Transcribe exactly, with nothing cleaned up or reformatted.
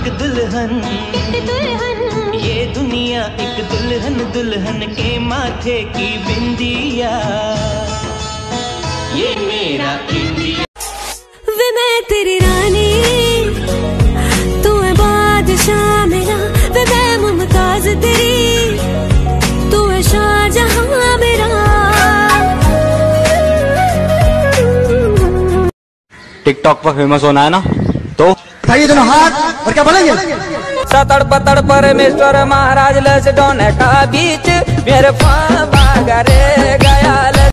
एक दुल्हन, एक दुल्हन, ये दुनिया एक दुल्हन, दुल्हन के माथे की बिंदिया, ये मेरा इंडिया। वे मैं तेरी रानी, तू है बादशाह मेरा, वे मैं मुमताज तेरी, तू है शाहजहां मेरा। टिकटॉक पर फेमस होना है ना, तो उठाइए दोनों हाथ और क्या बोलेंगे? सतड़ पतड़ परमेश्वर महाराज लस दोनों का बीच मेरे पाँव रे गया।